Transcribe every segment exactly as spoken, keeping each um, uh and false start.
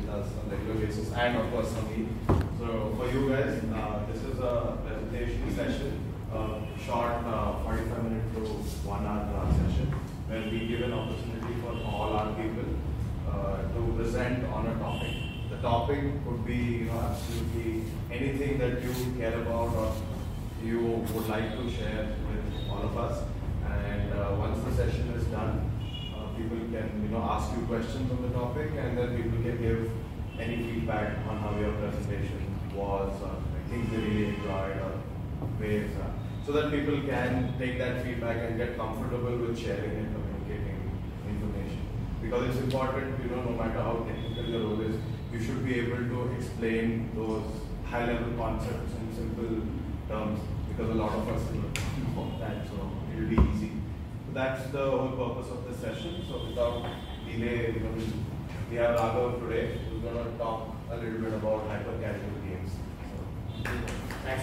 does on a regular basis, and of course for me. So for you guys, uh, this is a presentation session, a short uh, forty-five minute to one hour uh, session, where we give an opportunity for all our people uh, to present on a topic. The topic could be, you know, absolutely anything that you care about or you would like to share with all of us. And uh, once the session is done, uh, people can, you know, ask you questions on the topic, and then people can give any feedback on how your presentation was, or things they really enjoyed, or ways, uh, so that people can take that feedback and get comfortable with sharing and communicating information. Because it's important, you know, no matter how technical your role is, you should be able to explain those high-level concepts in simple terms, because a lot of us know that, so it'll be easy. So that's the whole purpose of this session. So without delay, you know, we have Raghav today, who's going to talk a little bit about hyper-casual games. So, thanks.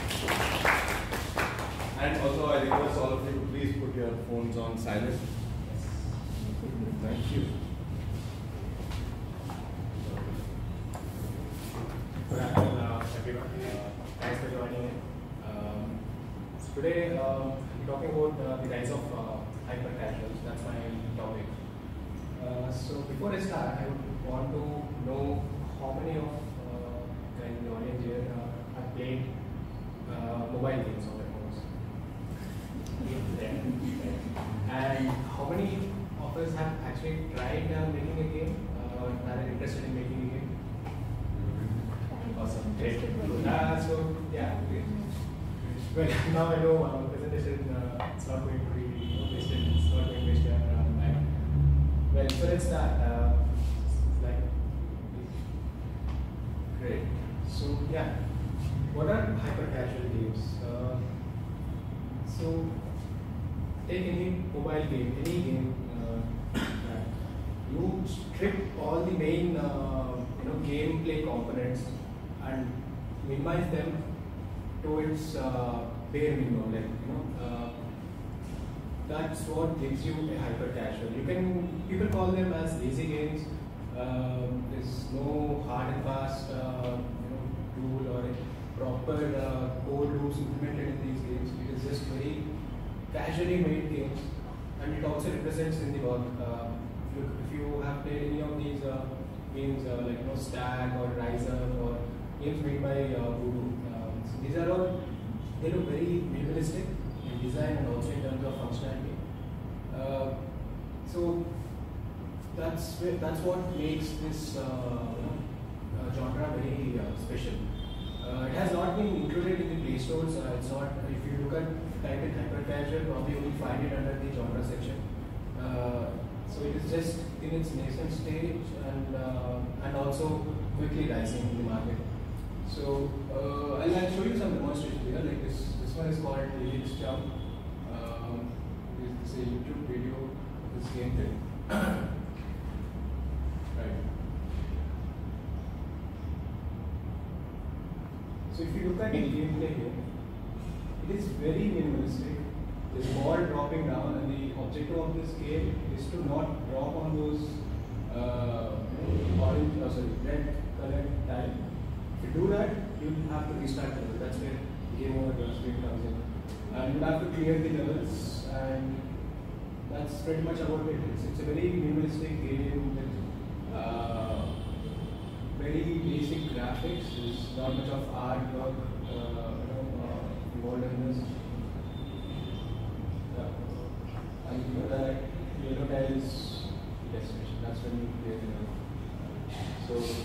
And also, I request all of you to please put your phones on silent. Thank you. Good afternoon, uh, everyone. Uh, thanks for joining in. Um, so today, uh, I'm talking about uh, the rise of uh, hyper-casuals. That's my topic. Uh, so before I start, I would want to know how many of uh, guys in the audience here uh, have played uh, mobile games on their phones. And how many of us have actually tried uh, making a game, uh, and are interested in making a game? Awesome, great. Uh, so yeah, well, now I know our presentation, uh, it's not going to be wasted, it's not going to waste your time. Well, so let's start. Uh, like, great. So yeah, what are hyper-casual games? Uh, so take any mobile game, any game. Uh, you strip all the main, uh, you know, gameplay components and minimize them to its uh, bare minimum. Like, you know, uh, that's what gives you a hyper casual. You can people call them as lazy games. Uh, there's no hard and fast, uh, you know, rule or a proper uh, code rules implemented in these games. It is just very casually made games, and it also represents in the work. Uh, if, you, if you have played any of these uh, games, uh, like, you know, Stag or Rise Up or games made by uh, Voodoo. Uh, so these are all, they look very minimalistic in design and also in terms of functionality. Uh, so that's that's what makes this uh, you know, uh, genre very uh, special. Uh, it has not been included in the Play Stores. Uh, it's not. If you look at type in hyper casual, probably you will find it under the genre section. Uh, so it is just in its nascent stage and uh, and also quickly rising in the market. So uh, I'll, I'll show you some demonstrations here. Like this, this one is called Aliens Jump. Um, this is a YouTube video of this gameplay. Right. So if you look at the gameplay here, it is very minimalistic. There's ball dropping down, and the objective of this game is to not drop on those uh, orange, oh sorry, red colored tile. If you do that, you'll have to restart the level. That's where game over screen comes in. And you'll have to clear the levels, and that's pretty much about it. It's, it's a very minimalistic game with uh, very basic graphics. There's not much of artwork uh, you know, uh, involved in this. Yeah. And you know that yellow tile is the destination. That's when you clear the level. So.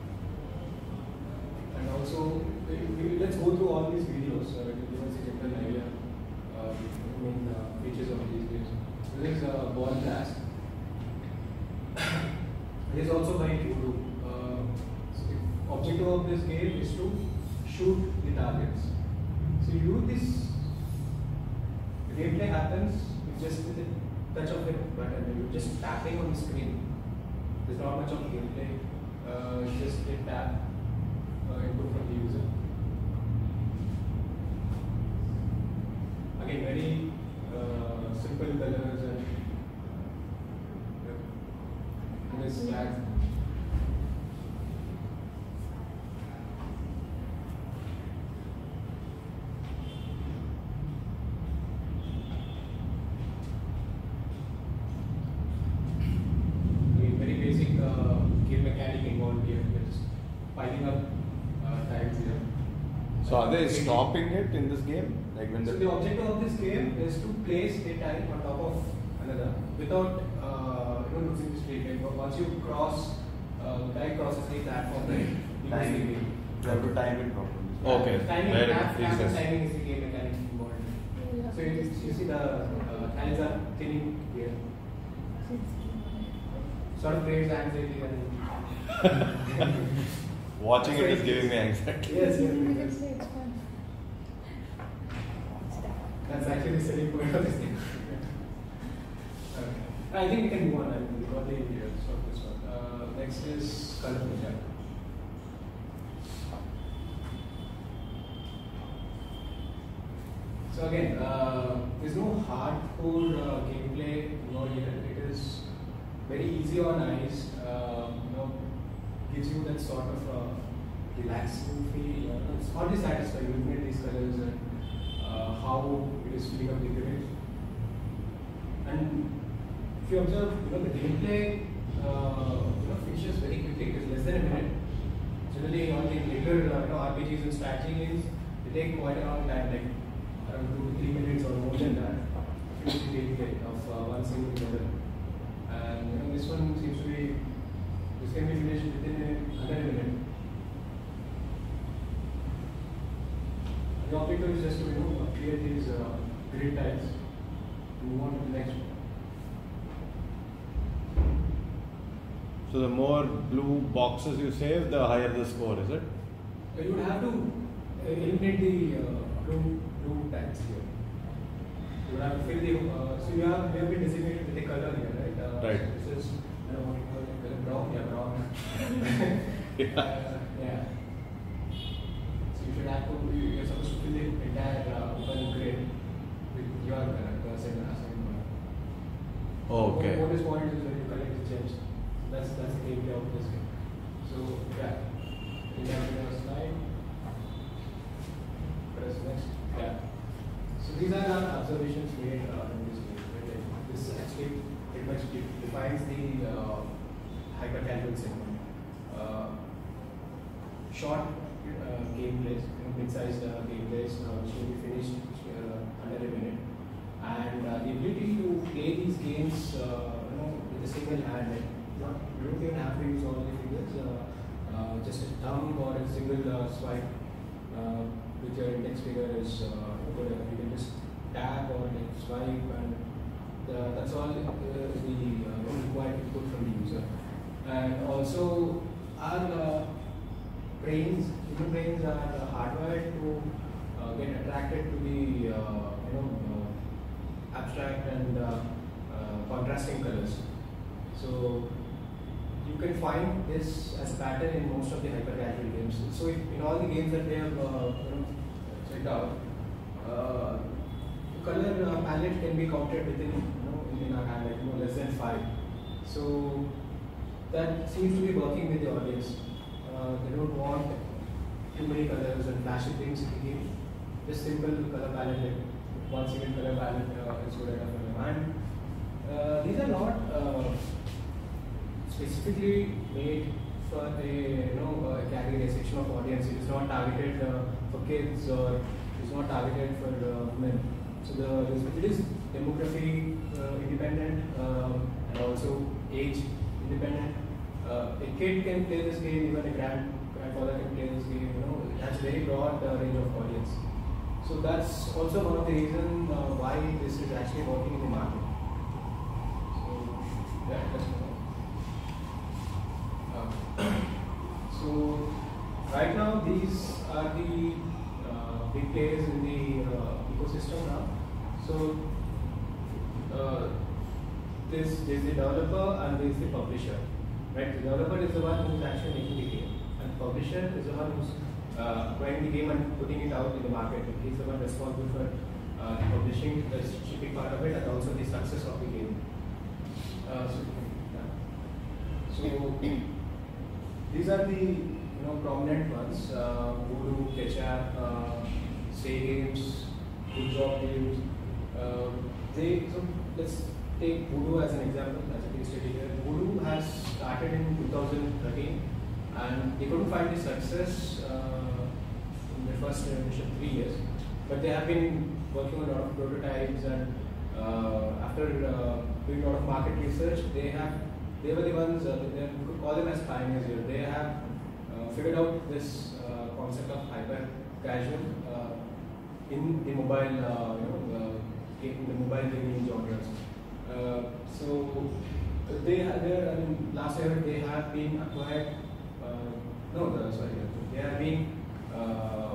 And also, we, we, let's go through all these videos uh, to give us a general idea of uh, the main uh, features of these games. So this is uh, Ball Blast. It is also by Voodoo. Uh, so the objective of this game is to shoot the targets. So you do this, the gameplay happens with just with a touch of a button. You're just tapping on the screen. There's not much of gameplay. Uh, just a tap. Uh, input from the user. Again, very uh, simple colors and uh, this flag. So are they stopping it in this game? Like when so the the objective of this game is to place a tile on top of another without uh, you know, losing the streak. Like once you cross, uh, the tile crosses the platform, right? You lose the Timing. game. You have to time it properly. Okay. Timing, Very tap, good. tap Yes. and timing is the game mechanic involved. So you, you see the uh, tiles are thinning here. Sort of creates anxiety and Watching it is giving me anxiety. yes, yes, You can yes. say it's fun. That's actually the selling point of this game. Okay. I think we can move on. I mean, we got the ideas of this one. Uh, next is color picture. So again, uh, there's no hardcore uh, gameplay involved here. It is very easy on eyes. Uh, you know, gives you that sort of uh, relaxing feel. Uh, it's hardly satisfying looking at these colors and uh, how it is filling up the image. And if you observe, you know, the gameplay uh, you know, finishes very quickly. It is less than a minute. Generally, all the later uh, you know, R P Gs and strategy games, they take quite a long time, like around two to three minutes or more than that, to finish the gameplay of uh, one single level. And you know, this one seems to be, this can be finished within a, under a minute. The objective is just to, you know, clear these uh, grid tiles, move on to the next one. So the more blue boxes you save, the higher the score, is it? Uh, You would have to uh, eliminate the uh, blue, blue tiles here. You would have to fill the, uh, so you have, you have been designated with the color here, right? Uh, Right. So this is, I don't know what you call it, color brown, yeah, brown. Yeah. Uh, yeah. So you should have to, you- you're supposed to fill the entire uh, open grid with your color, uh, same assigned color. Okay. Bonus point is when you collect the gems. That's that's the gameplay of this game. So yeah, you have the slide. Press next. Yeah. So these are our observations made uh, in this game. Right? Like, this actually pretty much de- defines the uh, hyper casual segment. Uh, short uh, gameplays, you know, mid-sized uh, gameplays, uh, which will be finished uh, under a minute, and uh, the ability to play these games, uh, you know, with a single hand. Like, not, you don't even have to use all the fingers. Uh, uh, just a thumb or a single uh, swipe uh, with your index finger is uh, good. You can just tap or like swipe, and uh, that's all uh, the uh, required input from the user. And also, our uh, brains, human brains are uh, hardwired to uh, get attracted to the uh, you know uh, abstract and uh, uh, contrasting colors. So you can find this as a pattern in most of the hyper casual games. So if, in all the games that they have uh, you know checked out, uh, the color uh, palette can be counted within you know in our hand, like you know less than five. So that seems to be working with the audience. Uh, they don't want too many colors and flashy things in the game. Just simple color palette, like one single color palette uh, is good enough for them. And uh, these are not uh, specifically made for a you know uh, carrying a section of audience. It is not targeted uh, for kids or it is not targeted for uh, women. So the it is demography uh, independent um, and also age independent. Uh, a kid can play this game, even a grand grandfather can play this game. You know, it has very broad uh, range of audience. So that's also one of the reasons uh, why this is actually working in the market. So yeah, that's one. Uh, so right now these are the uh, big players in the uh, ecosystem now. So uh, this there's the developer and there's the publisher. Right, the developer is the one who's actually making the game, and the publisher is the one who's uh, acquiring the game and putting it out in the market. And he's the one responsible for uh, the publishing, the shipping part of it, and also the success of the game. Uh, so, yeah. so these are the you know prominent ones: uh, Voodoo, Ketchup, uh, Stay Games, Good Job Games. Uh, they so let's take Voodoo as an example, as a case study here. Voodoo has started in two thousand thirteen and they couldn't find the success uh, in the first initial three years. But they have been working on a lot of prototypes, and uh, after uh, doing a lot of market research, they have they were the ones uh, they, we could call them as pioneers here. They have uh, figured out this uh, concept of hyper casual uh, in the mobile uh, you know uh, in the mobile gaming genres. Uh, so they have their, I mean, last year they have been acquired. Uh, no, the, sorry, they have been uh,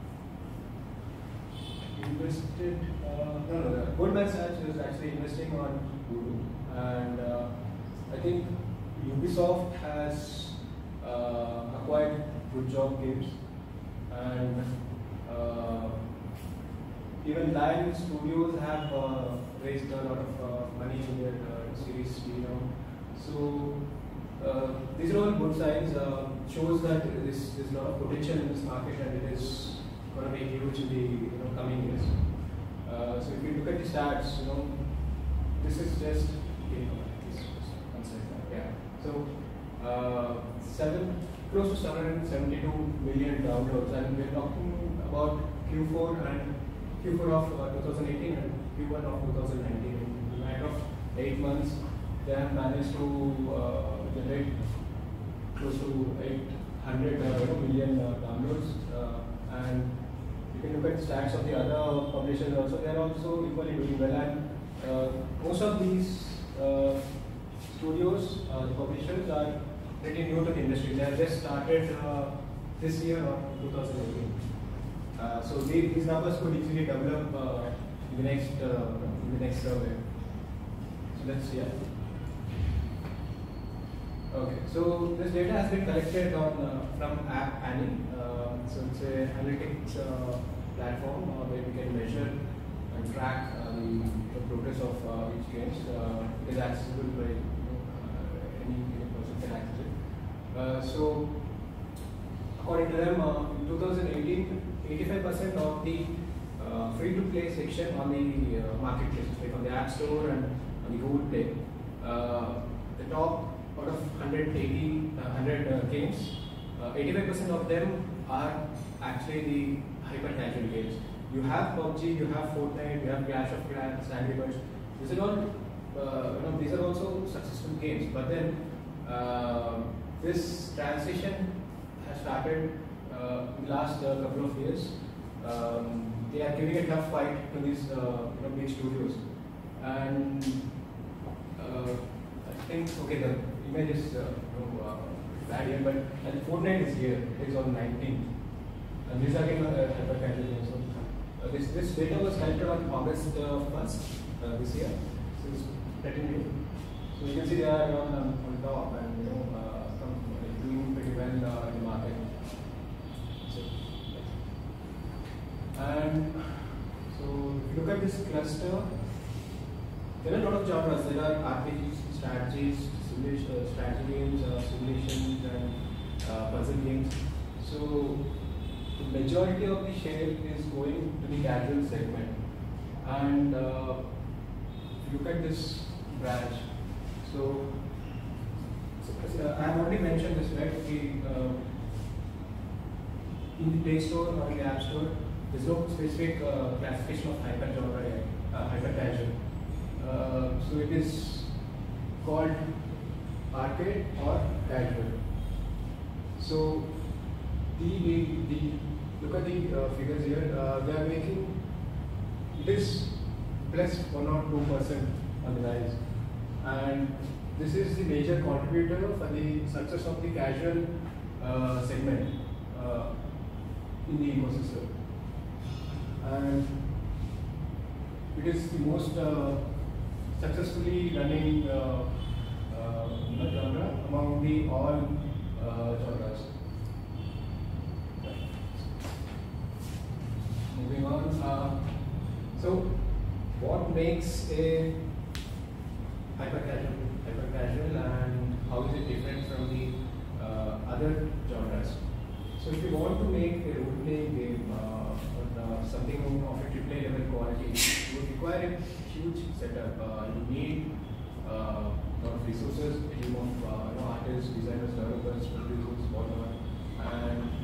invested. Uh, no, no, no. Goldman Sachs is actually investing on Hulu, and uh, I think Ubisoft has uh, acquired Good Job Games, and uh, even Lion Studios have uh, raised a lot of uh, money in their uh, series, you know. So uh, these are all good signs. Uh, shows that there's, there's a lot of potential in this market, and it is going to be huge in the you know coming years. Uh, so if you look at the stats, you know, this is just you know, this is one second, yeah. So uh, seven close to seven hundred seventy-two million downloads, and we're talking about Q four and Q four of uh, twenty eighteen and Q one of twenty nineteen. In a matter of eight months, they have managed to uh, generate close to eight hundred uh, million uh, downloads, uh, and you can look at stats of the other publishers also. They are also equally doing well, and uh, most of these uh, studios, uh, the publishers, are pretty new to the industry. They have just started uh, this year or twenty eighteen. Uh, so they, these numbers could easily develop uh, in the next uh, in the next survey. So let's see. Yeah. Okay. So this data has been collected on uh, from App Annie. Uh, so it's a analytics uh, platform uh, where we can measure and track uh, the, the progress of uh, each games. Uh, it is accessible by you know, uh, any, any person can access it. Uh, so according to them, uh, in twenty eighteen, eighty-five percent of the uh, free-to-play section on the uh, marketplace, like on the App Store and on the Google Play, uh, the top out of one hundred eighty, uh, one hundred uh, games, uh, eighty-five percent of them are actually the hyper-casual games. You have P U B G, you have Fortnite, you have Clash of Clans, Angry Birds. These are all, uh, you know, these are also successful games. But then uh, this transition has started uh, in the last uh, couple of years. Um, they are giving a tough fight to these, uh, you know, big studios, and uh, I think okay, the image is uh, you know, uh, bad here, but I think Fortnite is here. It is on nineteenth, and these are again uh, hyper casual games. So, uh, this this data was collected on August uh, first uh, this year, so it's pretty new. So you can see they are on um, on top, and you know uh, from, uh, doing pretty well uh, in the market. So, and so if you look at this cluster, there are a lot of genres. There are R P Gs, strategies, simulation, uh, strategy games, uh, simulations, and uh, puzzle games. So the majority of the share is going to the casual segment. And uh, if you look at this branch, so, so uh, I have already mentioned this, right? The, uh, in the Play Store or in the App Store, there is no specific uh, classification of hyper genre yet, uh, hyper casual. Uh, so it is called arcade or casual. So the, the, the look at the uh, figures here. Uh, they are making it is plus one or two percent on the rise, and this is the major contributor for the success of the casual uh, segment uh, in the ecosystem, and it is the most uh, successfully running uh, uh, genre among the all uh, genres. Moving on. Uh, so, what makes a hyper casual, hyper casual, and how is it different from the uh, other genres? So, if you want to make a role playing game uh, or uh, something of a triple A level quality, you would require a huge setup. Uh, you need uh, a lot of resources, a team of uh, you know, artists, designers, developers, producers, whatnot, and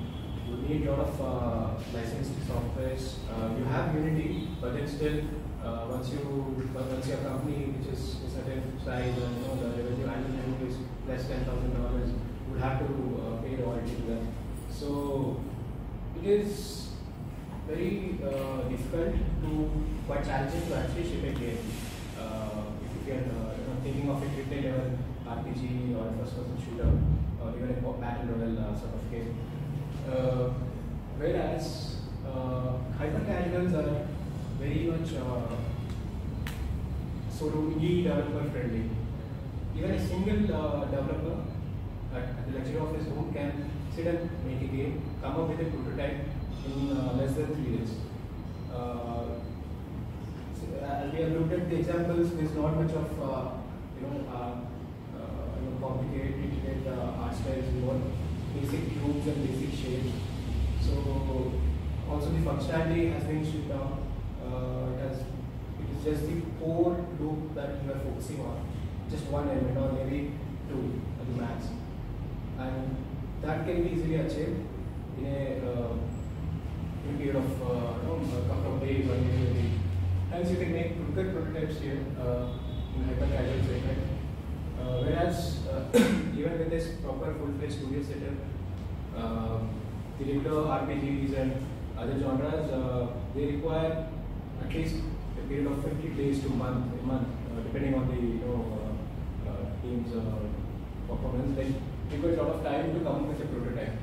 you need a lot of uh, licensed softwares. Uh, you have Unity, but then still, uh, once you once your company, which is a certain size, and you know the revenue annual revenue is less than thousand dollars, you would have to uh, pay royalty to them. So it is very uh, difficult to, quite challenging to actually ship a game. Uh, if you are uh, you know, thinking of a triple level R P G or first-person shooter, or even a battle royale uh, sort of game. Uh, whereas uh, hyper casuals are very much uh, sort of indie developer friendly. Even a single uh, developer at, at the luxury of his home can sit and make a game, come up with a prototype in uh, less than three days. Uh, so, uh, we have looked at the examples. There's not much of uh, you know, uh, uh, you know complicated uh, art styles, more basic cubes and basic shapes. So also the functionality has been stripped down. Uh, it has it is just the core loop that you are focusing on, just one element or maybe two at the max, and that can be easily achieved in a, uh, in a period of uh, you know, a couple of days or maybe a week. Hence, you can make good prototypes here uh, in hyper casual segment. Uh, whereas uh, even with this proper full-fledged studio setup, uh, the regular R P Gs and other genres, uh, they require at least a period of fifty days to month, a month, uh, depending on the you know uh, uh, team's uh, performance. Like, it requires a lot of time to come up with a prototype.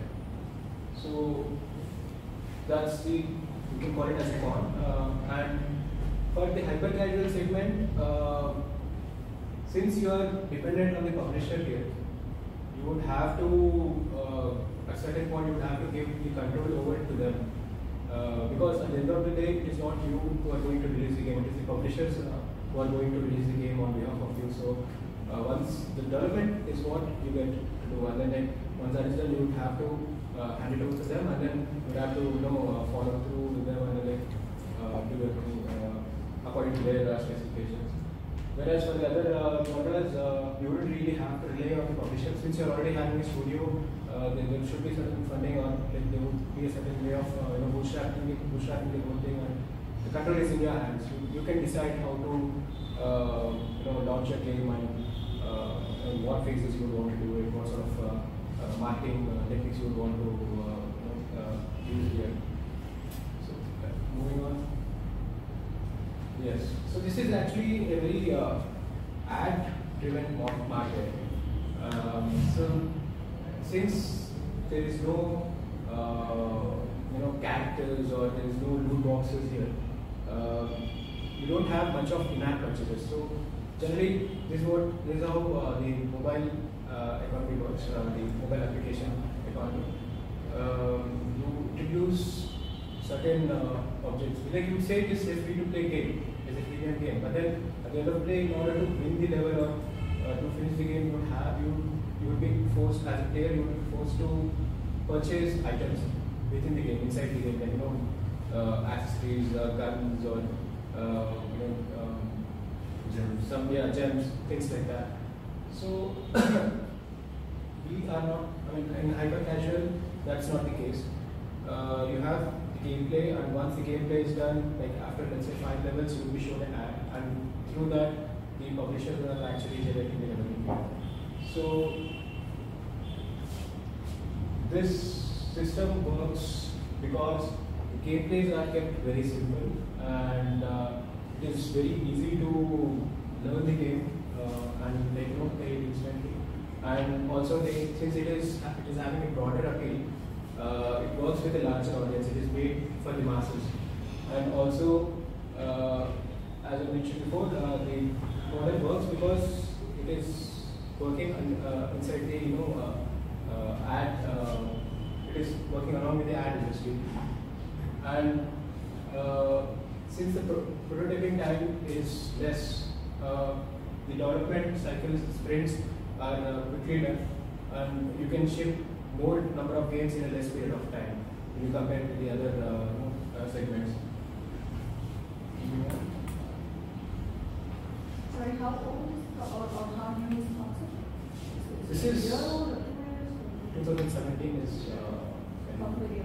So that's the, you can call it as a con. Uh, and for the hyper casual segment, uh, since you are dependent on the publisher here, you would have to, uh, at a certain point, you would have to give the control over to them. Uh, because at the end of the day, it is not you who are going to release the game, it is the publishers uh, who are going to release the game on behalf of you. So uh, once the development is what you get to do, and then like, once that is done, you would have to uh, hand it over to them, and then you would have to you know uh, follow through with them and then like uh, do everything uh, according to their uh, specifications. Whereas for the other uh, genres, uh, you wouldn't really have to rely on the publisher, since you're already having a studio. Uh, there, there should be certain funding, or like, there would be a certain way of uh, you know bootstrapping, bootstrapping the whole thing, and the control is in your hands. You, you can decide how to uh, you know launch your game and, uh, and what phases you would want to do it, what sort of uh, uh, marketing uh, techniques you would want to uh, you know, uh, use here. So uh, moving on. Yes. So this is actually a very uh, ad-driven market. Um, so since there is no uh, you know characters or there is no loot boxes here, uh, you don't have much of in-app purchases. So generally, this is what this is how uh, the mobile uh, economy works. Uh, the mobile application economy. Um, you introduce certain uh, objects. Like you say, this is a free-to-play game, it's a free game. But then at the end of the day, in order to win the level or uh, to finish the game, you would have you you would be forced as a player, you would be forced to purchase items within the game, inside the game, like you know, uh, accessories, uh, guns, or uh, you know, um, gems. some yeah gems, things like that. So we are not. I mean, in hyper casual, that's not the case. Uh, you have gameplay, and once the gameplay is done, like after let's say five levels, you will be shown an ad, and through that, the publishers are actually generating the revenue. So this system works because the gameplays are kept very simple, and uh, it is very easy to learn the game uh, and like you know play it instantly. And also, they, since it is it is having a broader appeal. Uh, it works with a larger audience. It is made for the masses, and also, uh, as I mentioned before, uh, the model works because it is working on, uh, inside the you know uh, uh, ad. Uh, it is working along with the ad industry, and uh, since the pro prototyping time is less, uh, the development cycles sprints are uh, quickly done, and you can ship more number of games in a less period of time when you compare to the other uh, uh, segments. Sorry, how old is the, or, or how new is the concept? This is twenty seventeen is uh, company.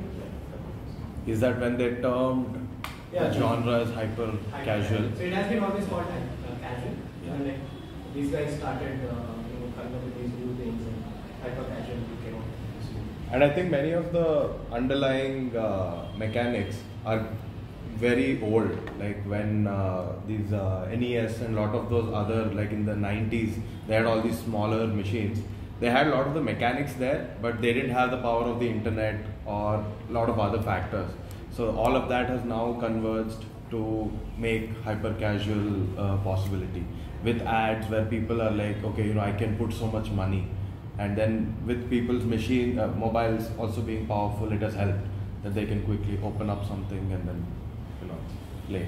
Is that when they termed Yeah, the genre as hyper casual? So it has been always called uh, casual. Yeah. And like these guys started, uh, you know, coming up with these new things, and hyper casual came out. And I think many of the underlying uh, mechanics are very old. Like when uh, these uh, N E S and a lot of those other, like in the nineties, they had all these smaller machines. They had a lot of the mechanics there, but they didn't have the power of the internet or a lot of other factors. So all of that has now converged to make hyper casual uh, possibility with ads where people are like, okay, you know, I can put so much money. And then with people's machine, uh, mobiles also being powerful, it has helped that they can quickly open up something and then, you know, play.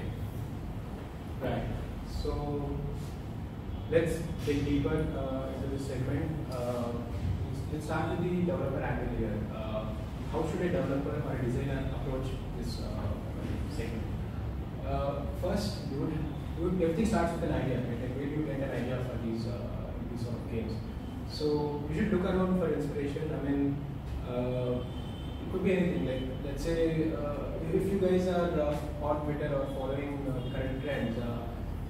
Right. So let's dig deeper uh, into this segment. Uh, let's start with the developer angle here. Uh, how should a developer or a designer approach this uh, segment? Uh, first, you would, you would, everything starts with an idea. Right? Like where do you get an idea for these uh, these sort of games? So you should look around for inspiration. I mean, uh, it could be anything. Like let's say uh, if you guys are uh, on Twitter or following uh, current trends. Uh,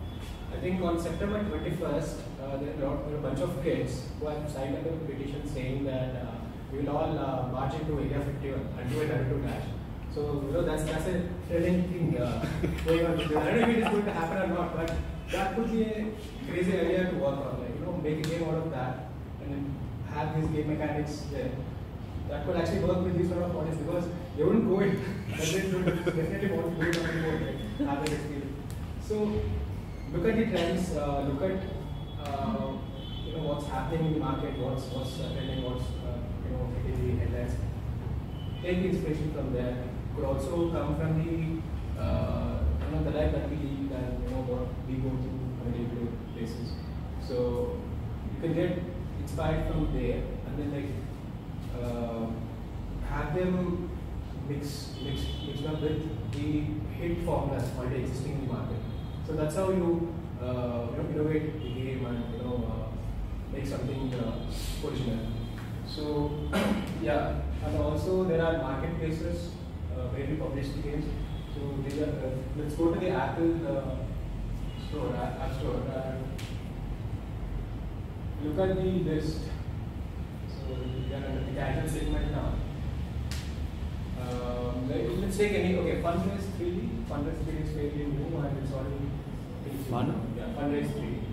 I think on September twenty-first, uh, there are a bunch of kids who have signed up a petition saying that uh, we will all uh, march into Area fifty-one and do a Naruto dash. So, you know, that's, that's a thrilling thing uh, going on. I don't know if it is going to happen or not, but that could be a crazy idea to work on. Like, you know, make a game out of that and then have these game mechanics there. That could actually work with these sort of audience because they wouldn't go in, but they would definitely want to do it on the board, like, have that experience. So, look at the trends, uh, look at uh, you know what's happening in the market, what's what's uh, trending, what's uh, you know hitting the headlines. Take the inspiration from there. Could also come from the uh, you know the life that we lead and you know what we go through on a day-to-day basis. So you can get inspired from there and then like uh, have them mix mix mix up with the hit formulas already existing in the market. So that's how you, uh, you know, innovate the game and you know uh, make something uh, original. So yeah, and also there are marketplaces uh, where we publish the games. So these are, uh, let's go to the Apple uh, store, app, app store, and look at the list. So we are under the casual segment now. Um, let, let's take any, okay, Fundraise three D. Fundraise three D is fairly new and it's already Fun? Yeah, Fundraise three D.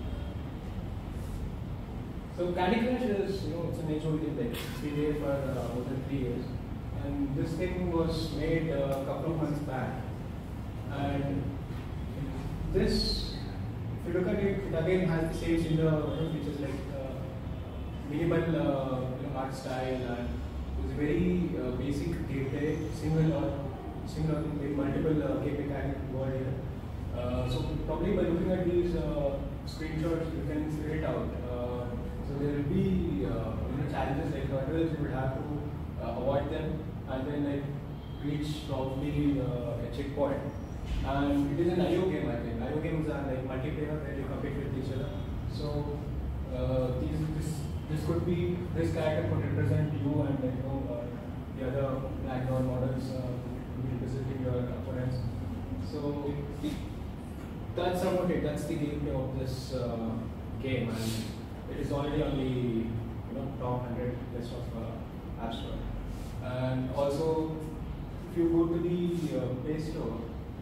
So Candy Crush is, you know, it's an age-old game. Like it's been there for uh, more than three years, and this thing was made uh, a couple of months back. And this, if you look at it, it again has the same similar features like uh, minimal, uh, you know, art style, and it's very uh, basic gameplay, single or single with multiple uh, game mechanic word here. Uh, so probably by looking at these uh, screenshots, you can figure it out. Uh, so there will be uh, you know, challenges like hurdles. You would have to uh, avoid them and then like reach probably uh, a checkpoint. And it is an I O game, I think. I O games are like multiplayer where you compete with each other. So uh, these, this this could be this character could represent you and you know uh, the other background models uh, could be representing your opponents. So that's about it. That's the gameplay of this uh, game, and it is already on the you know top one hundred list of uh, App Store. And also, if you go to the uh, Play Store,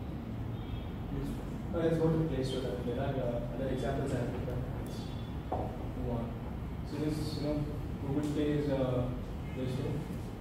uh, let's go to the Play Store. There are uh, other examples I have to let's move on. So this, you know, Google Play is uh, Play Store.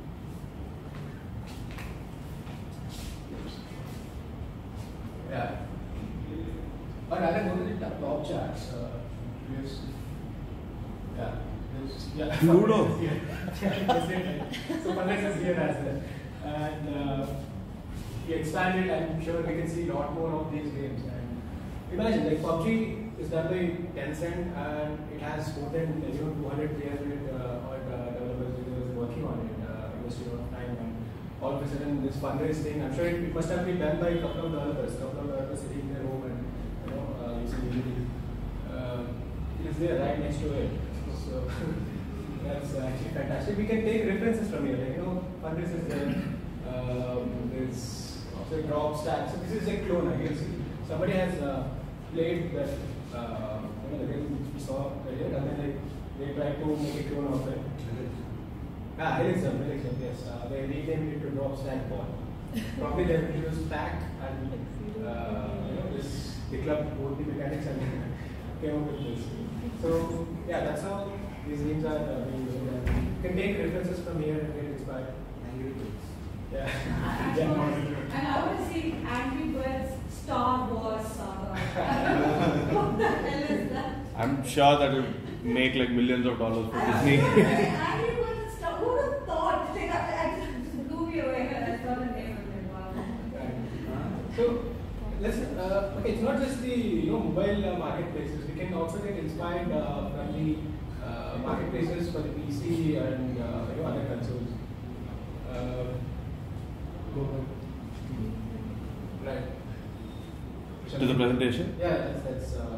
Yeah. But rather go to the top, top charts. Uh, yes. Yeah. There's, yeah. Ludo. So Fundraise is here as well. And uh, we expanded, I'm sure we can see a lot more of these games. And imagine, like P U B G is done by Tencent and it has more than you know, two hundred, three hundred uh, odd uh, developers working on it, uh, investing a lot of time. And all of a sudden, this Fundraise thing, I'm sure it, it must have been done by a couple of developers, a couple of developers sitting in their home and you know, uh, using Unity. Uh, it is there right next to it. So That's actually fantastic. We can take references from here. Like, you know, Fundraise is there. Um, there's also drop stack. So this is a clone, I guess. Somebody has uh, played that, uh, you know, the game which we saw earlier, and then like, they tried to make a clone of it. Ah, Elixir, Elixir, yes. Uh, they renamed it to drop stack ball. Probably they will use stack and uh, you know, this the club both the mechanics and came up with this. So yeah, that's how these games are uh, being made. And you can take references from here and get inspired. Angry Birds. Yeah. And yeah. and I want to see Angry Birds Star Wars saga. What the hell is that? I'm sure that will make like millions of dollars for Disney. Angry Birds Star. Who would have thought? Like, I, I just blew me away when I saw the name of it. Wow. So let's uh, okay. It's not just the you know mobile uh, marketplaces. We can also get inspired uh, from the uh, marketplaces for the P C and uh, you know other consoles. Uh, right. To the presentation? Yeah, that's that's. Uh,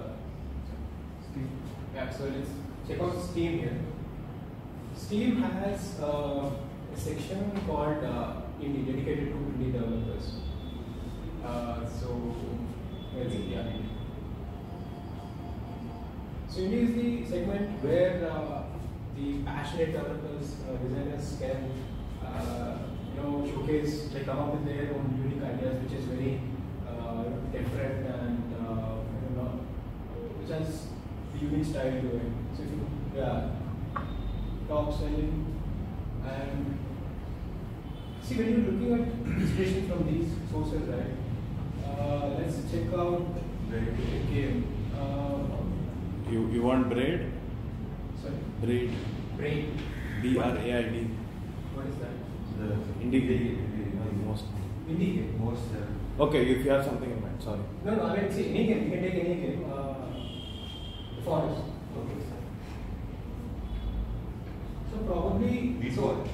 yeah, so let's check out Steam here. Steam has uh, a section called uh, Indie, dedicated to indie developers. Uh, so, where is it? Yeah. So, Indie is the segment where uh, the passionate developers, uh, designers can, uh, you know, showcase, they come up with their own unique ideas, which is very uh, different and uh, you know, which has the unique style to it. So, if you, yeah, top selling and see when you're looking at inspiration from these sources, right? Uh, let's check out the game. Uh, You you want Braid? sorry, Braid. Braid. B R A I D. What is that? The indie game. Most. Indie game. Most. Okay, if you have something in mind, sorry. No, no. I mean, see, any game. You can take any game. Uh, the Forest. Okay. So probably. Beat so, Boy.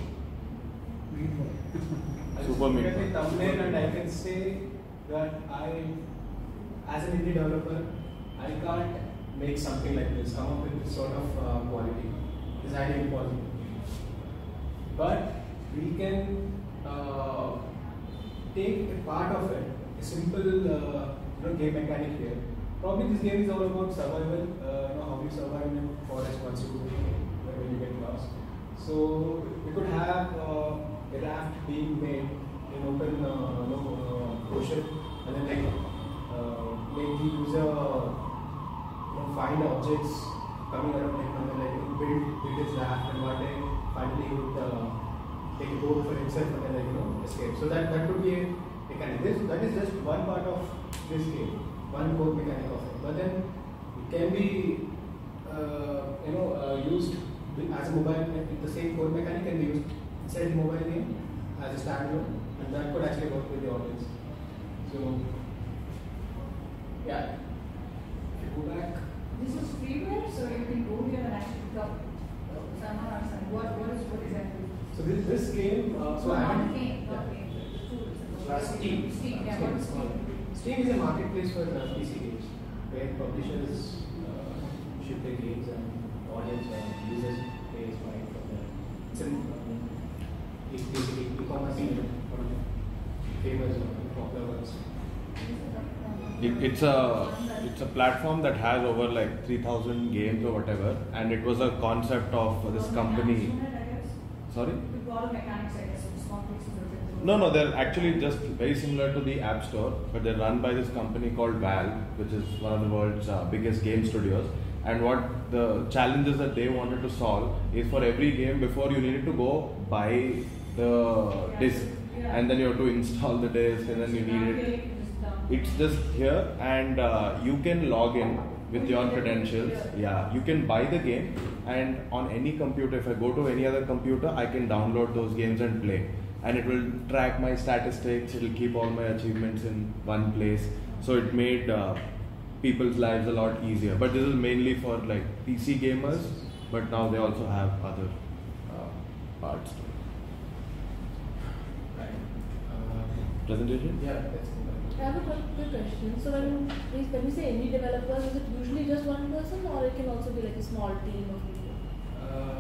I'll Super just Meat look at the Boy. thumbnail and I can say that I, as an indie developer, I can't make something like this, come up with this sort of uh, quality. It's highly impossible. But we can uh, take a part of it, a simple uh, you know, game mechanic here. Probably this game is all about survival, uh, you know, how you survive in a forest once you when you get lost. So we could have uh, a raft being made in open uh, you know, uh, ocean, and then like uh, make the user you know, find objects coming around him, and then like you know, build build his raft, and one day finally he would uh, take a boat for himself and then like you know escape. So that that could be a mechanic. This that is just one part of this game, one core mechanic of it. But then it can be uh, you know uh, used as a mobile. The same core mechanic can be used inside the mobile game as a standalone, and that could actually work with the audience. So yeah, if you go back. This is freeware, so you can go here and actually pick up someone or something. What, what is what exactly? So this this game. Uh, so So I not haven't. game, not game. The tools. Uh, Steam. Steam, yeah, what is Steam? Steam is a marketplace for uh, P C games, where publishers uh, ship their games and audience or users pays money for them. It's an um, it's basically e-commerce game, one of the famous or popular ones. It, it's a it's a platform that has over like three thousand games or whatever, and it was a concept of this company. Sorry? With all the mechanics, I guess, it's not fixed. No, no, they're actually just very similar to the App Store, but they're run by this company called Valve, which is one of the world's uh, biggest game studios. And what the challenges that they wanted to solve is for every game, before you needed to go buy the Yeah. disc, Yeah. and then you have to install the disc, and then you need it. It's just here, and uh, you can log in with your credentials. Yeah, you can buy the game, and on any computer, if I go to any other computer, I can download those games and play. And it will track my statistics, it will keep all my achievements in one place. So it made uh, people's lives a lot easier. But this is mainly for like P C gamers, but now they also have other uh, parts to it. Right. Uh, Presentation? yeah, that's good. I have a quick quick question. So when we, when we say indie developers, is it usually just one person, or it can also be like a small team of people? Um,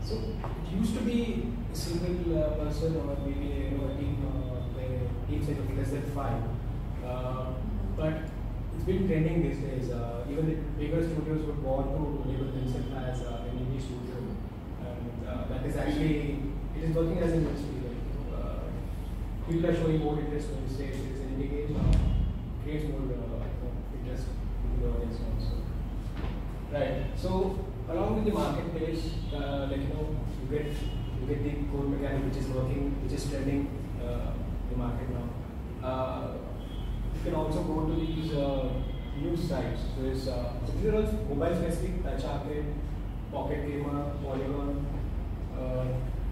So it used to be a single uh, person or maybe you know a team, uh, where teams like of less than five. Uh, but it's been trending these days. Uh, even the bigger studios would want to label themselves as uh, an indie studio, and uh, that is actually it is working as an industry. Like, uh, people are showing more interest when you say it is an indie game. Uh, creates more uh, you know, interest in the audience also. Right. So along with the marketplace, uh, like you know, you get you get the code mechanic which is working, which is trending uh, in the market now. Uh, you can also go to these uh, news sites. So there's uh, so these are all mobile specific, Xarpie, Pocket Gamer, Polygon. Uh,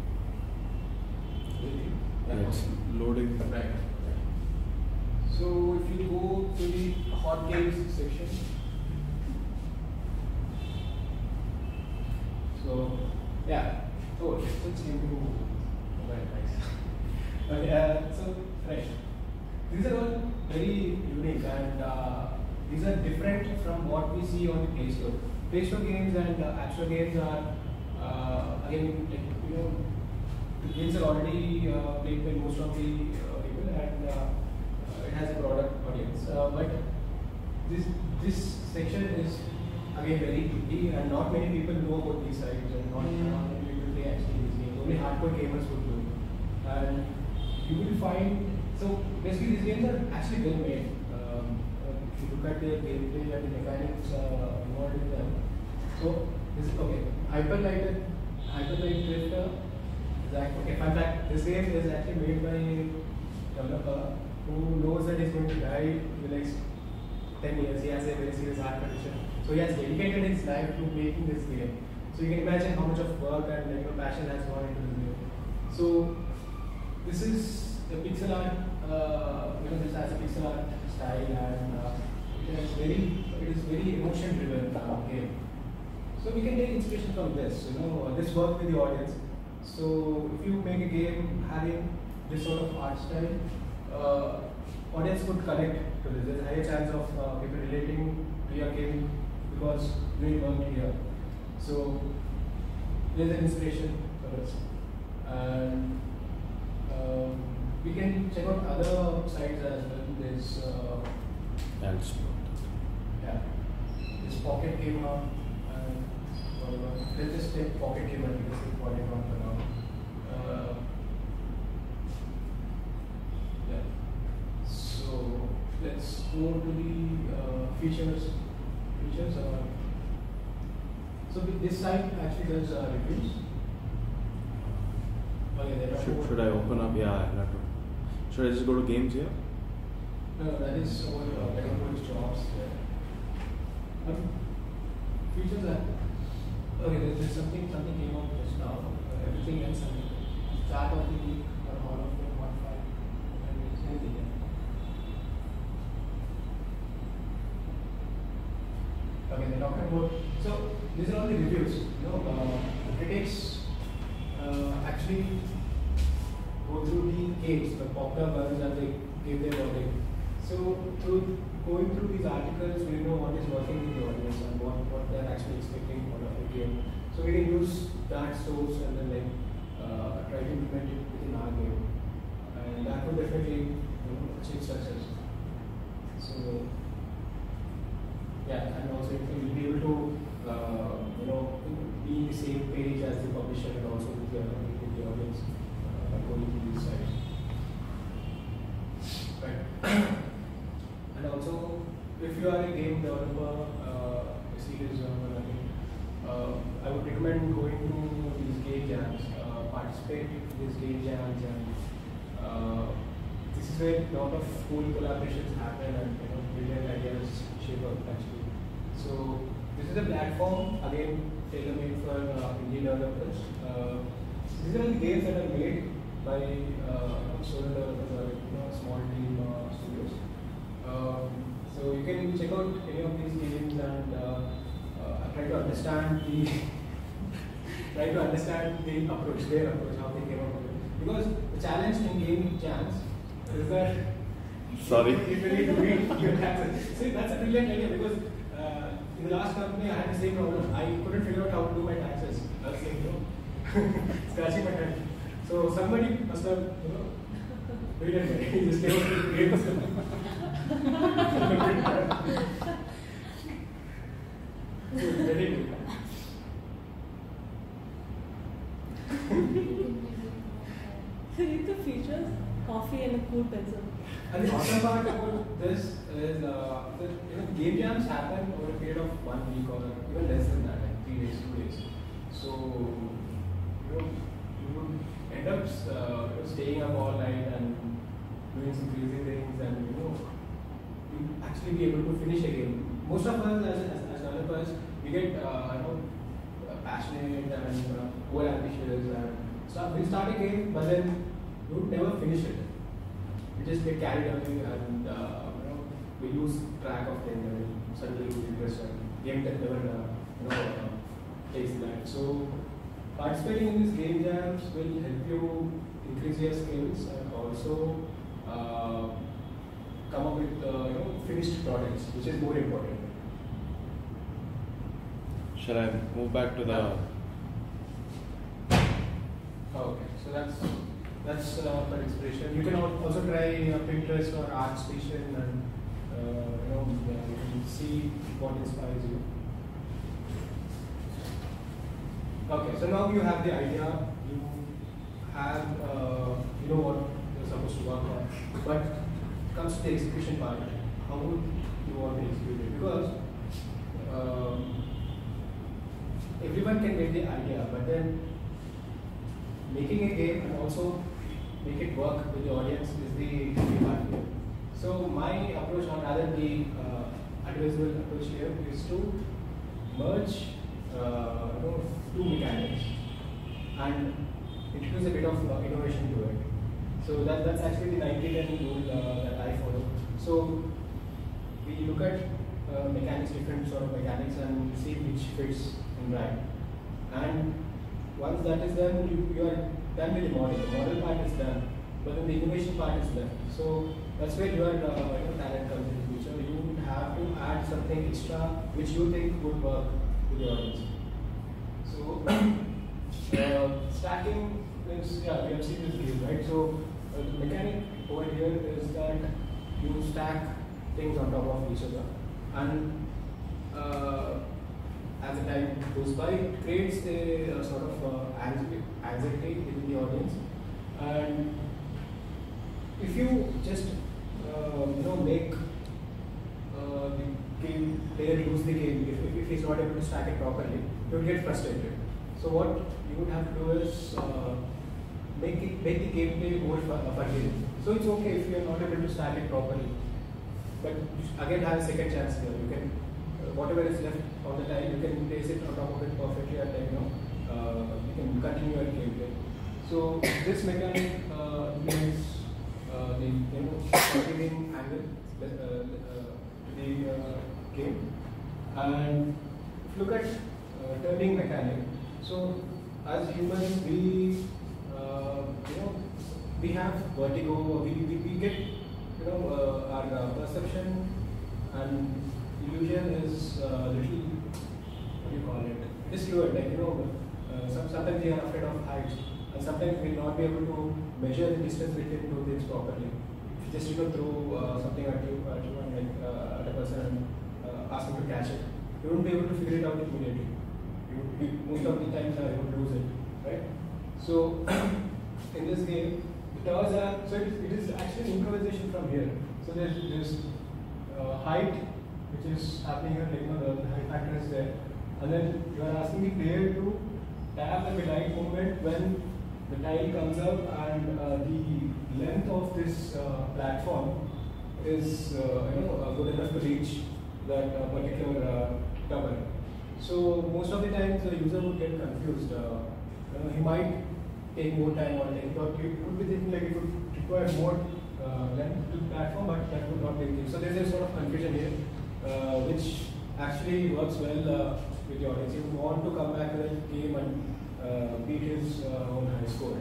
Yeah, it's loading. Right. So if you go to the hot games section. So yeah, oh, let's give you mobile price. Okay, uh, so right, these are all very unique and uh, these are different from what we see on the Play Store. Play Store games and uh, App Store games are uh, again, like, you know, the games are already uh, played by most of the uh, people and uh, uh, it has a broader audience. Uh, but this this section is again very indie and not many people know about these sites and not, mm. not many people play actually these games. Only hardcore gamers would do it. And you will find, so basically these games are actually well made. Um, uh, if you look at their gameplay and the mechanics uh, involved in them. So this is okay. Hyperlight Hyperlight Drifter is actually, okay, fun fact, this game is actually made by a developer who knows that he's going to die in the next ten years. He has a very serious heart condition. So he has dedicated his life to making this game. So you can imagine how much of work and like, you know, passion has gone into this game. So this is a pixel art, uh, you know, this has a pixel art style and uh, it is very, it is very emotion driven uh, game. So we can take inspiration from this. You know, uh, this work with the audience. So if you make a game having this sort of art style, uh, audience would connect to this. There's a higher chance of uh, people relating to your game because we worked here. So there's an inspiration for us. And um, we can check out other sites as well. There's uh, yeah, there's Pocket Gamer and whatever. Let's just take Pocket Gamer because it's Polygon for now. Uh, yeah. So let's go to the uh, features. Features. Uh, so this site actually does uh, reviews. Oh, yeah, there are Should, four. should I open up? Yeah, I'll have to. Should I just go to games here? No, no, that is about uh, getting more jobs there. Um, features are okay. There's, there's something something came out just now. Uh, everything else, I mean, start of the week or all of them, one five, and it's anything. Yeah. Okay, they're talking about. So these are all the reviews. You know, uh, critics uh, actually go through the games, the popular ones, and they give their verdict. So through going through these articles, we know what is working with the audience and what, what they're actually expecting out of the game. So we can use that source and then like uh, try to implement it within our game, and that would definitely you know, achieve success. So yeah, and also if we will be able to uh, you know be in the same page as the publisher and also with the, with the audience uh, going to these sites. Right. And also, if you are a game developer, uh, a serious developer, I think, uh, I would recommend going to these game jams, uh, participate in these game jams, and uh, this is where a lot of cool collaborations happen and you know, brilliant ideas shape up actually. So this is a platform again tailor-made for uh, indie developers. Uh, these are the games that are made by uh, solo developers or you know, small team uh, studios. Um, so you can check out any of these games and uh, uh, try to understand the try to understand the approach, their approach, how they came up with it. Because the challenge in game jams is that Sorry. you really do read your taxes. See, that's a brilliant idea because uh, in the last company I had the same problem. I couldn't figure out how to do my taxes. I was saying, you know, scratching my head. So somebody must have, you know, waited there. He just came up with grapes. So very good. Read the features, coffee and a cool pencil. And the awesome part about this is uh, that you know, game jams happen over a period of one week or even less than that, like three days, two days. So you know, you would end up uh, you know, staying up all night and doing some crazy things, and you know, you actually be able to finish a game. Most of us as as, as developers, we get uh, you know passionate and uh, over ambitious and stuff. We start a game, but then you would never finish it. We just get carried away and uh, you know, we lose track of things and suddenly lose interest and game that never uh, you know uh, takes that. So participating in these game jams will help you increase your skills and also uh, come up with uh, you know finished products, which is more important. Shall I move back to the? Okay, so that's that's uh, for inspiration. You can al- also try uh, Pinterest or Art Station and uh, you know uh, you can see what inspires you. Okay, so now you have the idea. You have uh, you know what you're supposed to work on, but comes to the execution part. How would you want to execute it? Because um, everyone can get the idea, but then making a game and also make it work with the audience is the key part here. So my approach, or rather the uh, advisable approach here, is to merge uh, you know, two mechanics and introduce a bit of uh, innovation to it. So that, that's actually the ninety ten rule uh, that I follow. So we look at uh, mechanics, different sort of mechanics, and see which fits in right. And once that is done, you, you are done with the model. The model part is done, but then the innovation part is left. So that's where your uh, you know, talent comes into picture. You would have to add something extra which you think would work with the audience. So uh, stacking is, yeah, we have seen this game, right? So uh, the mechanic over here is that you stack things on top of each other, and uh, as the time goes by, it creates a, a sort of uh, anxiety, anxiety within the audience. And if you just uh, you know make uh, the game player lose the game, if, if he's not able to stack it properly, he would get frustrated. So what you would have to do is uh, make it make the gameplay more forgiving. So it's okay if you are not able to stack it properly, but you again have a second chance here. You can whatever is left on the tile, you can place it on top of it perfectly, and then you know uh, you can continue your gameplay. So this mechanic uh, means uh, the you know forgiving angle uh, uh, to the uh, game. And if you look at uh, turning mechanic, so as humans we uh, you know we have vertigo. We we, we get you know uh, our uh, perception and illusion is a uh, little, what do you call it? It is fluid, like you know, uh, some, sometimes we are afraid of heights, and sometimes we will not be able to measure the distance between two things properly. If you just you know throw uh, something at you, at you and like uh, at a person and uh, ask him to catch it, you won't be able to figure it out immediately. You, you most of the times uh, you would lose it, right? So in this game, the towers are so it is, it is actually improvisation from here. So there's there's uh, height, which is happening here, like, you know, the height factor is there. And then you are asking the player to tap the right moment when the tile comes up, and uh, the length of this uh, platform is uh, you know, uh, good enough to reach that uh, particular uh, tower. So most of the times the user would get confused. Uh, you know, he might take more time, or like, thought you would be thinking like it would require more uh, length to the platform, but that would not be the case. So there's a sort of confusion here. Uh, which actually works well uh, with the audience. You want to come back to the game and uh, beat his uh, own high score.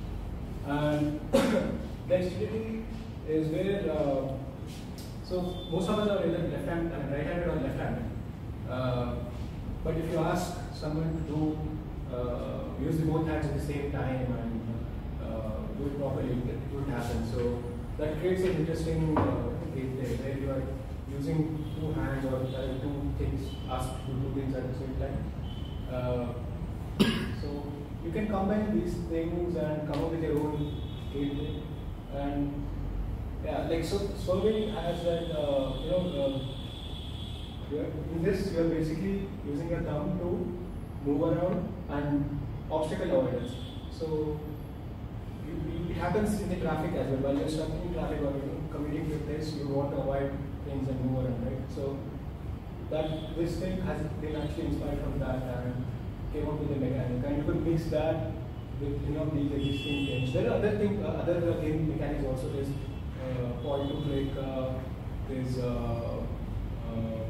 And dexterity is where, uh, so most of us are either left hand, uh, right handed or left handed. Uh, but if you ask someone to do uh, use the both hands at the same time and uh, do it properly, it would happen. So that creates an interesting uh, gameplay where you are using two hands or uh, two things, asked to do two things at the same time. Uh, so you can combine these things and come up with your own gameplay. And yeah, like so, solving has that uh, you know. Uh, You're, in this, you are basically using your thumb to move around and obstacle avoidance. So you, you, it happens in the traffic as well. While you're stuck in traffic or you know, commuting with this, you want to avoid things and move around, right? So that this thing has been actually inspired from that and came up with a mechanic. And you could mix that with you know these existing games. There are other things, uh, other uh, game mechanics also. There's uh, point to click. Uh, there's uh, uh,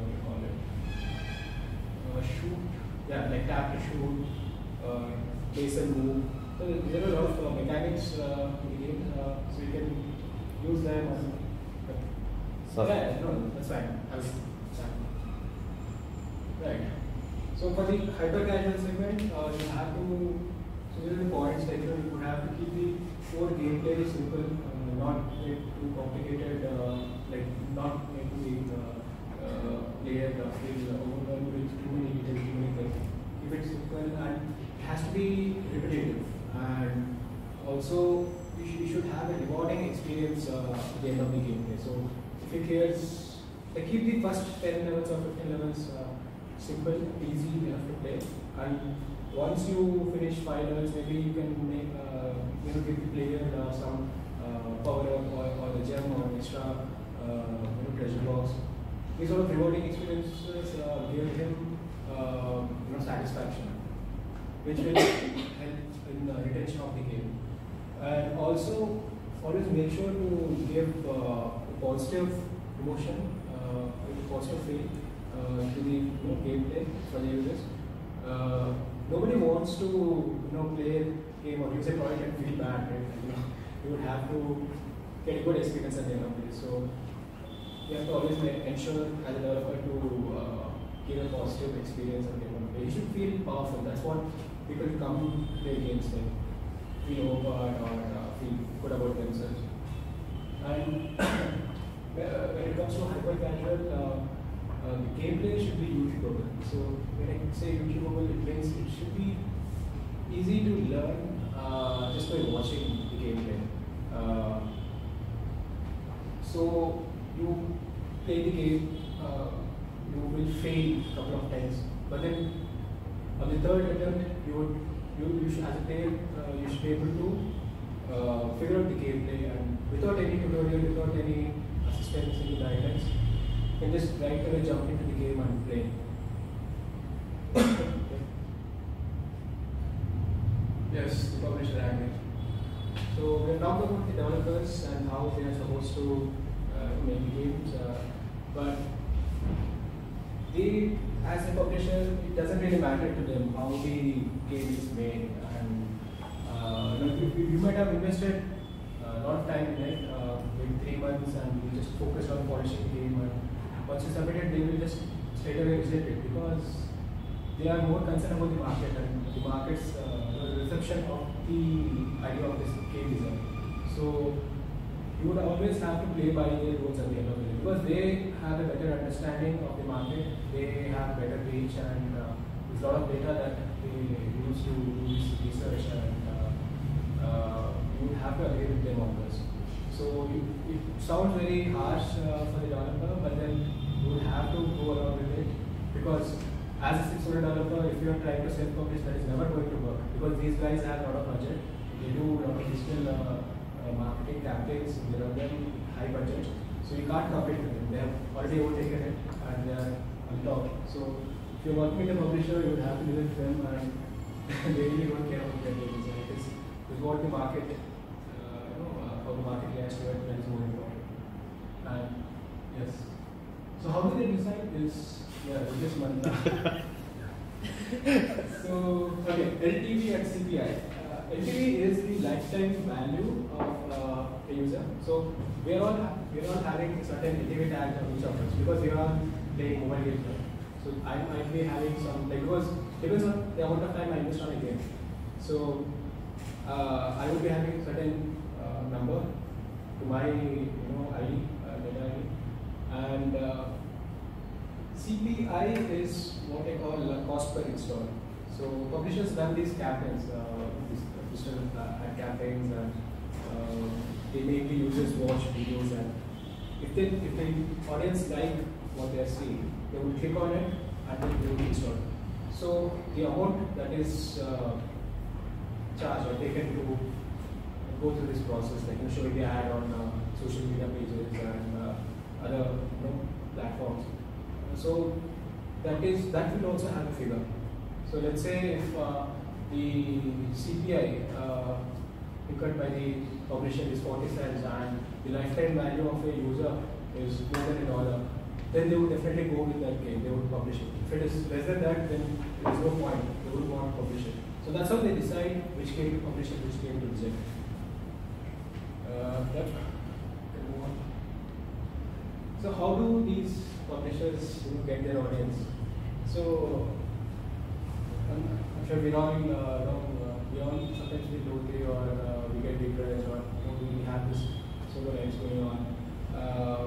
Uh, shoot, yeah, like tap to shoot, uh, place and move. So there are a lot of uh, mechanics uh, in the game, uh, so you can use them. As, uh, yeah, no, that's fine. I was, right. So for the hyper casual segment, uh, you have to. So these are the points that you, know, you have to keep the core gameplay simple, uh, not make too complicated, uh, like not make the uh, uh, player uh, feel overwhelmed with too many details, too many things. Keep it simple and it has to be repetitive. And also, you, sh you should have a rewarding experience uh, at the end of the gameplay. So, if it clears, like keep the first ten levels or fifteen levels uh, simple, easy enough to play. And once you finish five levels, maybe you can make, uh, you know, give the player uh, some uh, power up or, or a gem or an extra uh, you know, treasure box. These sort of rewarding experiences uh, give him uh, you know, satisfaction, which will help in the retention of the game. And also, always make sure to give uh, a positive emotion, uh, a positive feel uh, to the you know, gameplay for the users. Uh, nobody wants to you know, play a game or use a product and feel bad, right? You know, you would have to get a good experience at the end of it. So, you have to always make, ensure as a developer to uh, give a positive experience of game play. You should feel powerful. That's what people come play games like feel overpowered or uh, feel good about themselves. And when it comes to hyper casual, uh, uh, the gameplay should be YouTubeable. So when I say YouTubeable, it means it should be easy to learn uh, just by watching the gameplay. Uh, so you play the game, uh, you will fail a couple of times, but then on the third attempt, you would, you, you should, as a player, uh, you should be able to uh, figure out the gameplay and without any tutorial, without any assistance, any guidance, you can just right away jump into the game and play. Yes, the publisher agrees. So we have talked about the developers and how they are supposed to uh, make games, uh, but they, as a publisher, it doesn't really matter to them how the game is made. And uh, you, know, you, you might have invested a lot of time in it, uh, maybe three months, and you just focused on polishing the game. And once you submit it, they will just straight away reject it because they are more concerned about the market and the market's uh, the reception of the idea of this game design. So you would always have to play by their rules at the end of the day because they have a better understanding of the market, they have better reach, and uh, there's a lot of data that they use to do this research, and uh, uh, you would have to agree with them on this. So you, it sounds very harsh uh, for the developer, but then you would have to go along with it because as a six-year developer, if you are trying to self-publish, that is never going to work because these guys have a lot of budget. They do a lot of digital uh, uh, marketing campaigns, they run them high budget. So you can't compete with them. They have already overtaken it and they are on top. So if you're working with a publisher, you would have to live with them and they really don't care about their games. And it is, it is what the market, uh, you know, uh, how the market reacts to it that is more important. And yes. So how do they decide this? Yeah, this month. So, okay, L T V and C P I. Uh, L T V is the lifetime value of uh, a user. So, we are all we are all having certain L T V tags on each of us because we are playing mobile games. Right? So, I might be having some like because depends on the amount of time I invest on a game. So uh, I would be having a certain uh, number to my you know I D, uh, data I D, and uh, C P I is what I call uh, cost per install. So publishers run these campaigns, uh, these digital uh, ad campaigns, and uh, they make the users watch videos, and if they if the audience like what they are seeing, they will click on it and then they will install. So the amount that is uh, charged or taken to go through this process, like you know, showing the ad on uh, social media pages and uh, other you know, platforms. So that is that will also have a figure. So let's say if uh, the C P I uh, incurred by the publisher is forty cents and the lifetime value of a user is more than a dollar, then they would definitely go with that game. They would publish it. If it is less than that, then there is no point. They would want to publish it. So that's how they decide which game to publish and which game to reject. Uh, yep. Can move on. So how do these publishers you know, get their audience? So I'm, I'm sure we're all, uh, you know, uh, we all sometimes feel lonely or uh, we get depressed or you know, we have this solo lives going on. Uh,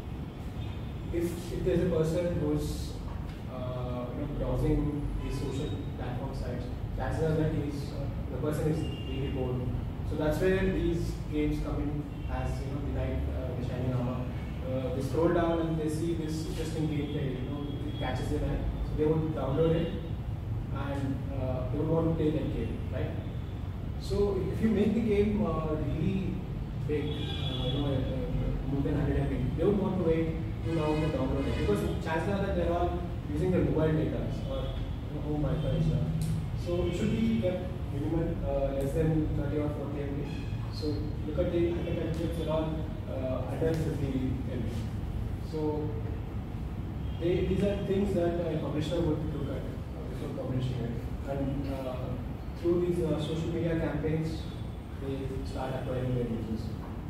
if, if there's a person who's uh, you know, browsing these social platform sites, chances are that he's, uh, the person is really bored. So that's where these games come in as you know the light, uh, the shining armor. Uh, they scroll down and they see this interesting gameplay, you know, it catches their eye. So they would download it and uh, they would want to play that game, right? So if you make the game uh, really big, uh, you know, uh, more than one hundred M B, they would want to wait two hours to download it because chances are that they're all using their mobile data or you know, home Wi-Fi. So it should be kept minimum uh, less than thirty or forty M B. So look at the hypertext, they're all uh, under fifty M B. So they, these are things that a publisher would look at uh, before publishing it. And uh, through these uh, social media campaigns, they start acquiring their users.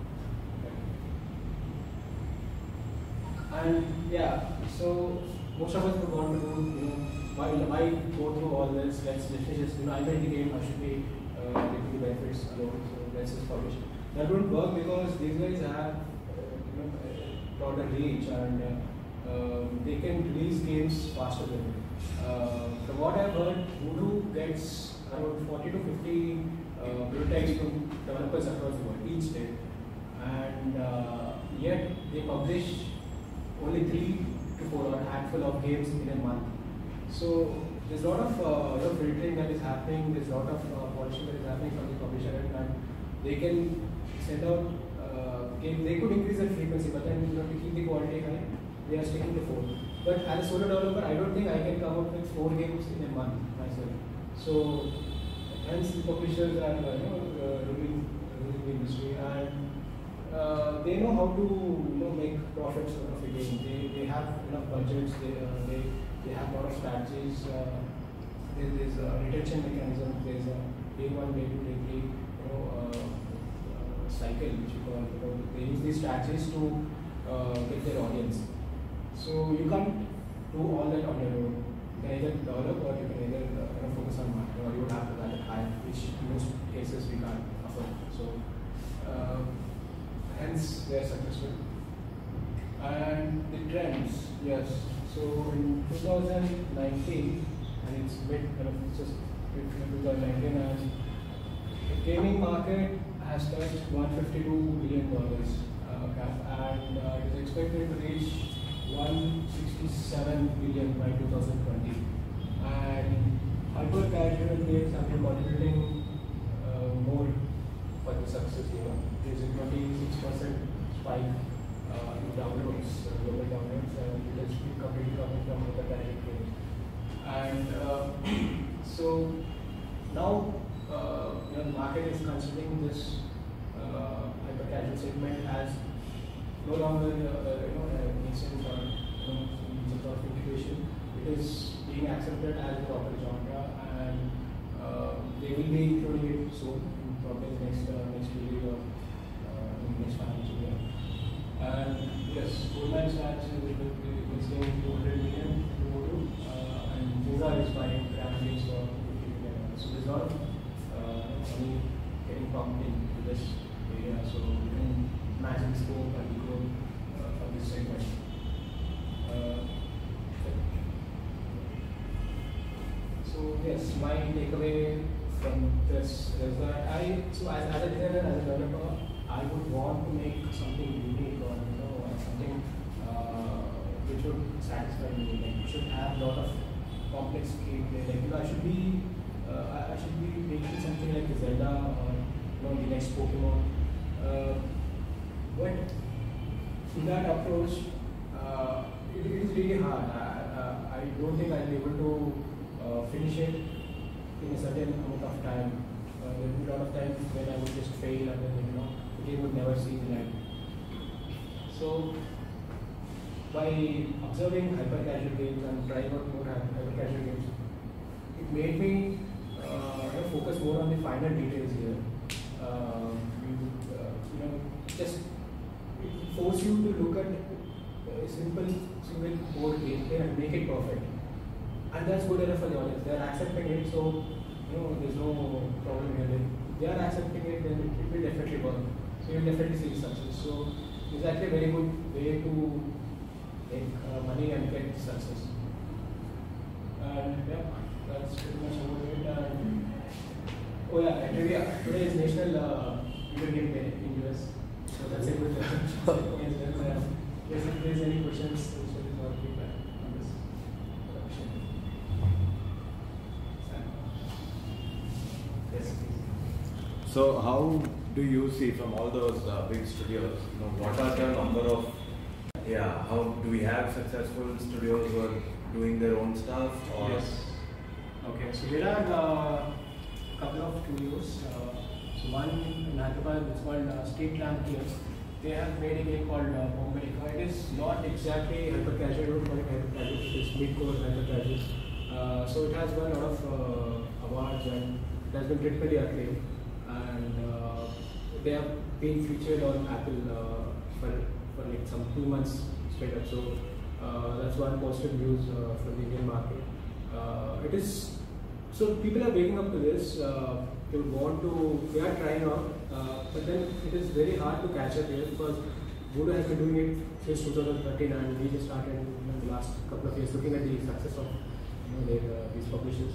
And yeah, so most of us would want to do, you know, why, why go through all this? Let's, let's just, you know, I made the game, I should be uh, getting the benefits alone, so let's just publish it. That wouldn't work because these guys have uh, you know, a broader reach and uh, um, they can release games faster than me. Uh, from what I've heard, Voodoo gets around forty to fifty uh, prototypes from developers across the world each day, and uh, yet they publish only three to four or a handful of games in a month. So there's a lot of uh, you know, filtering that is happening, there's a lot of uh, polishing that is happening from the publisher end, and they can send out uh, games. They could increase their frequency, but then you know, to keep the quality high, they are sticking to four. But as a solo developer, I don't think I can come up with four games in a month myself. So hence the publishers are uh, you know, uh, ruling, ruling the industry, and uh, they know how to you know, make profits out of the game. They, they have enough budgets, they, uh, they, they have a lot of strategies, uh, there, there's a retention mechanism, there's a day one, day two, day three you know, uh, uh, cycle which you call, you know, they use these strategies to uh, get their audience. So you can't do all that on your own. You can either develop or you can either uh, you know, focus on marketing, or you would have to run it high, which in most cases we can't afford. So uh, hence they are successful. And the trends, yes. So in two thousand nineteen, and it's mid, kind of just twenty nineteen, and the gaming market has touched one hundred fifty-two billion dollars uh, cap, and uh, it is expected to reach one hundred sixty-seven billion by two thousand twenty. And hyper casual games have been contributing uh, more for the success here. There's a twenty-six percent spike uh, in downloads, uh, global downloads, and it has been completely coming from hyper casual games. And uh, so now uh, you know, the market is considering this uh, hyper casual segment as no longer uh, you know, a nascent or you know, some sort of incubation. It is being accepted as a proper genre, and uh, they will be including it soon, probably next uh, next year or uh, in next financial year. And yes, Organized is investing two hundred million to Voodoo, uh, and Xarpie is buying around honest, my takeaway from this is that I, so as, as a designer, as a developer, I would want to make something unique or you know something uh, which would satisfy me. Like you should have a lot of complex gameplay. Like you know, I should be, uh, I, I should be making something like Zelda or you know the next Pokemon. Uh, but in that approach, uh, it, it is really hard. I, uh, I don't think I'll be able to uh, finish it in a certain amount of time. Uh, there will be a lot of times when I would just fail and then you know the game would never see the light. So by observing hyper casual games and trying out more hyper casual games, it made me uh, you know, focus more on the finer details here. Uh, you, uh, you know, just it force you to look at a simple single board gameplay and make it perfect. And that's good enough for the audience. They are accepting it, so you know there's no problem here. If they are accepting it, then it, it will definitely work. So you'll definitely see success. So it's actually a very good way to make uh, money and get success. And yeah, that's pretty much about it. And, oh yeah, actually, yeah, today is National uh, Video Game Day in U S. So that's a good uh, uh, yes, if there's any questions, we'll share our feedback on this production. Yes, please. So how do you see from all those uh, big studios, you know, what are the number of, yeah, how do we have successful studios who are doing their own stuff? Or? Yes. Okay, so there are a uh, couple of studios. Uh, so one in Hyderabad, it's called uh, Street Lamp Games. They have made a game called uh, Bombay. It is not exactly hyper casual, don't call it hyper casual, it is mid-core hyper casual. Uh, so it has won a lot of uh, awards and it has been critically acclaimed. And uh, they have been featured on Apple uh, for, for like some two months straight up. So uh, that's one positive news uh, for the Indian market. Uh, it is, so people are waking up to this. Uh, they would want to, they are trying out, uh, but then it is very hard to catch up here because Voodoo has been doing it since two thousand thirteen and we just started in the last couple of years looking at the success of you know, their, uh, these publishers.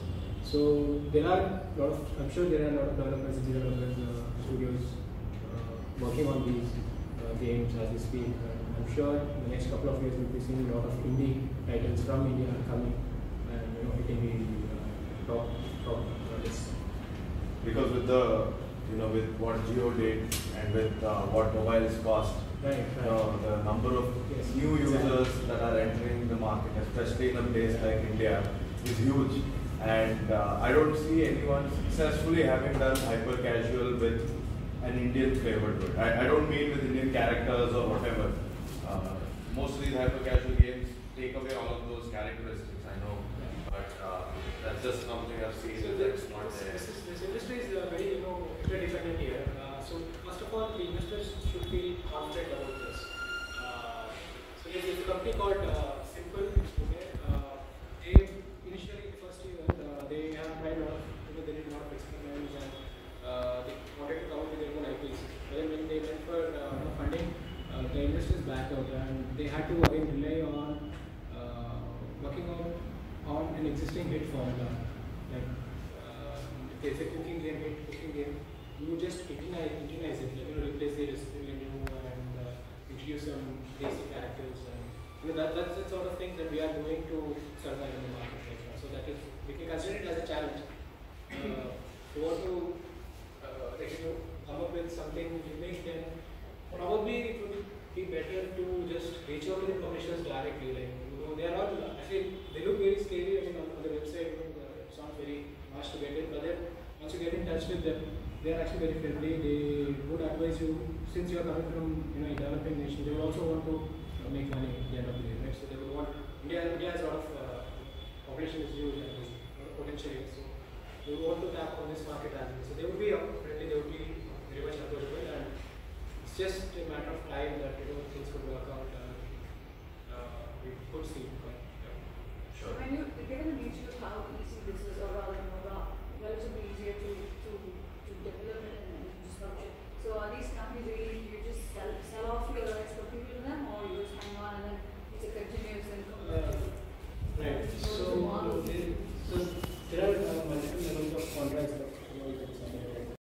So there are a lot of, I'm sure there are a lot of developers and developers, uh, studios uh, working on these uh, games as we speak. And I'm sure in the next couple of years we'll be seeing a lot of indie titles from India coming and you know hitting the uh, top top lists. Because with the, you know, with what Geo did and with uh, what mobiles cost, Right, right. you know, the number of Yes, new users exactly. that are entering the market, especially in a place like India, is huge. And uh, I don't see anyone successfully having done hyper casual with an Indian flavor to it. I, I don't mean with Indian characters or whatever. Uh, most of these hyper casual games take away all of those characteristics, I know. But uh, that's just something I've seen So that's this, not there. this, is, this industry is uh, very, you know, interdependent here. Uh, so first of all, the investors should feel confident about this. Uh, so there's a company called uh, Simple. Okay, uh, they initially the first year uh, they have tried a lot of, you know, they did a lot of experiments and uh, they wanted to come up with their own I Ps. But then when they went for uh, funding, uh, the investors backed out and they had to again rely on uh, working on on an existing hit formula. Like uh, if there's a cooking game, hit cooking game, you just internalize, internalize it, like, you know, replace the recipe menu and uh, introduce some basic characters. And you know, that, that's the sort of thing that we are doing to survive in the market right now. So that is, we can consider it as a challenge. Uh, if you want to uh, like, you know, come up with something unique, then probably it would be better to just reach out to the publishers directly. Like, you know, they are all actually, they look very scary. I mean, on, on the website, you know, it's not very much to get in, but then once you get in touch with them, they are actually very friendly. They would advise you, since you are coming from you know a developing nation, they would also want to uh, make money at the end of the day, right? So they would want, India, India has a lot of uh, population is huge and there's a lot of potential here. So they would want to tap on this market as well. So they would be uh, friendly, they would be very much approachable, and it's just a matter of time that you know things could work out and uh, we could see.